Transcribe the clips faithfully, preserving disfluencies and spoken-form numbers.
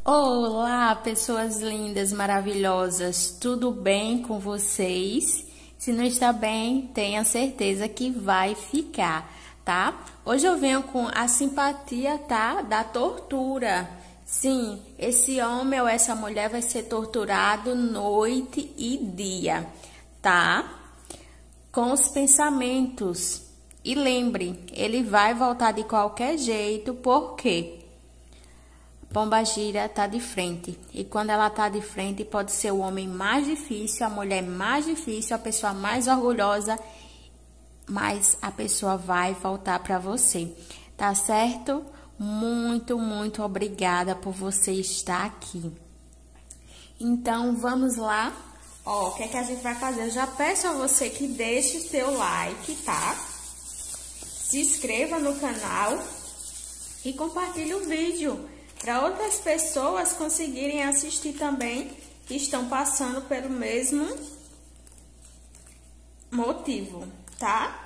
Olá, pessoas lindas, maravilhosas, tudo bem com vocês? Se não está bem, tenha certeza que vai ficar, tá? Hoje eu venho com a simpatia, tá? Da tortura. Sim, esse homem ou essa mulher vai ser torturado noite e dia, tá? Com os pensamentos. E lembre, ele vai voltar de qualquer jeito, por quê? Pombagira tá de frente, e quando ela tá de frente, pode ser o homem mais difícil, a mulher mais difícil, a pessoa mais orgulhosa, mas a pessoa vai voltar para você, tá certo? Muito, muito obrigada por você estar aqui. Então, vamos lá. Ó, o que é que a gente vai fazer? Eu já peço a você que deixe o seu like, tá? Se inscreva no canal e compartilhe o vídeo para outras pessoas conseguirem assistir também, que estão passando pelo mesmo motivo, tá?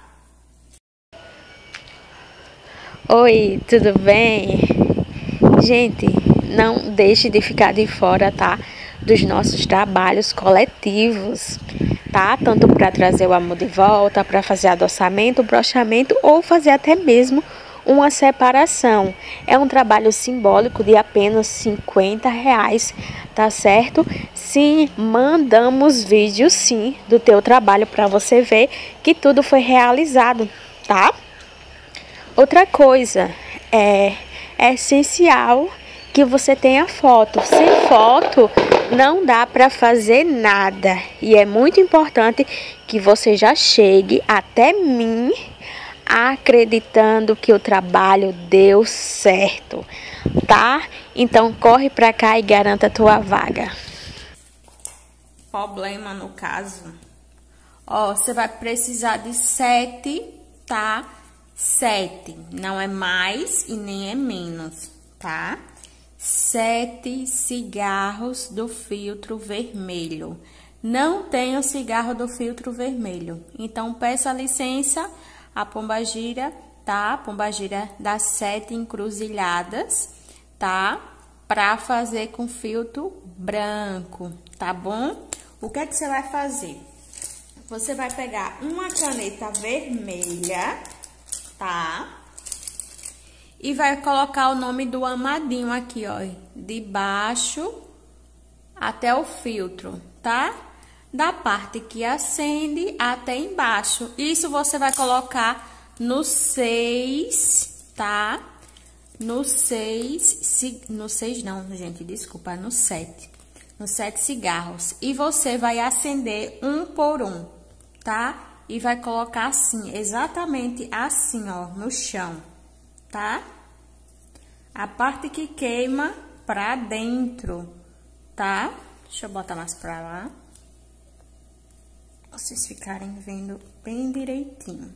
Oi, tudo bem? Gente, não deixe de ficar de fora, tá? Dos nossos trabalhos coletivos, tá? Tanto para trazer o amor de volta, para fazer adoçamento, brochamento ou fazer até mesmo uma separação. É um trabalho simbólico de apenas cinquenta reais, tá certo? Sim, mandamos vídeos sim do teu trabalho para você ver que tudo foi realizado, tá? Outra coisa, é, é essencial que você tenha foto. Sem foto não dá para fazer nada. E é muito importante que você já chegue até mim acreditando que o trabalho deu certo, tá? Então corre pra cá e garanta a tua vaga. Problema no caso, ó, você vai precisar de sete, tá? Sete, não é mais e nem é menos, tá? Sete cigarros do filtro vermelho. Não tem o cigarro do filtro vermelho, então peça licença a Pombagira, tá? Pombagira das sete encruzilhadas, tá? Pra fazer com filtro branco, tá bom? O que é que você vai fazer? Você vai pegar uma caneta vermelha, tá? E vai colocar o nome do amadinho aqui, ó, de baixo até o filtro, tá? Da parte que acende até embaixo. Isso você vai colocar no seis, tá? No seis, no seis não, gente, desculpa, no sete. No sete cigarros. E você vai acender um por um, tá? E vai colocar assim, exatamente assim, ó, no chão, tá? A parte que queima pra dentro, tá? Deixa eu botar mais pra lá. Vocês ficarem vendo bem direitinho,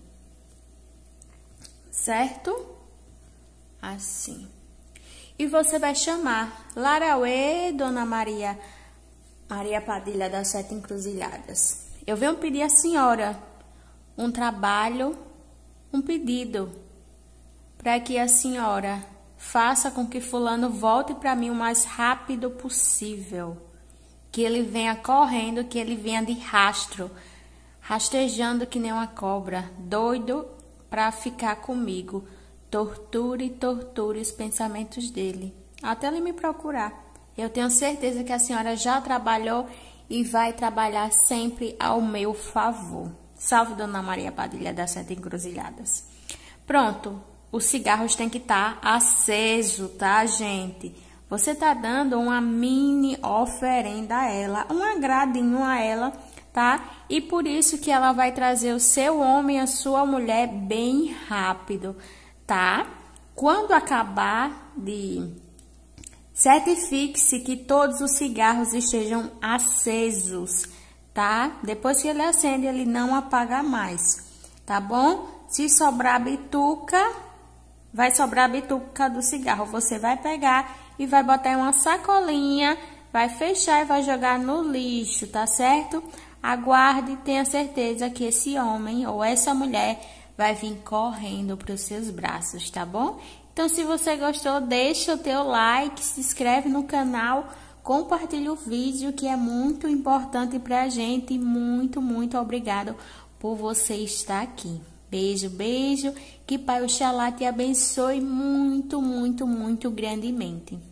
certo? Assim. E você vai chamar Larauê, Dona Maria, Maria Padilha das Sete Encruzilhadas. Eu venho pedir à senhora um trabalho, um pedido, para que a senhora faça com que fulano volte para mim o mais rápido possível. Que ele venha correndo, que ele venha de rastro, rastejando que nem uma cobra, doido para ficar comigo. Torture e torture os pensamentos dele, até ele me procurar. Eu tenho certeza que a senhora já trabalhou e vai trabalhar sempre ao meu favor. Salve, Dona Maria Padilha das Sete Encruzilhadas. Pronto, os cigarros têm que estar aceso, tá, gente? Você tá dando uma mini oferenda a ela, um agradinho a ela, tá? E por isso que ela vai trazer o seu homem, a sua mulher bem rápido, tá? Quando acabar de... certifique-se que todos os cigarros estejam acesos, tá? Depois que ele acende, ele não apaga mais, tá bom? Se sobrar bituca, vai sobrar a bituca do cigarro, você vai pegar e vai botar em uma sacolinha, vai fechar e vai jogar no lixo, tá certo? Aguarde e tenha certeza que esse homem ou essa mulher vai vir correndo para os seus braços, tá bom? Então, se você gostou, deixa o teu like, se inscreve no canal, compartilha o vídeo, que é muito importante pra gente. Muito, muito obrigado por você estar aqui. Beijo, beijo. Que Pai Oxalá te abençoe muito, muito, muito grandemente.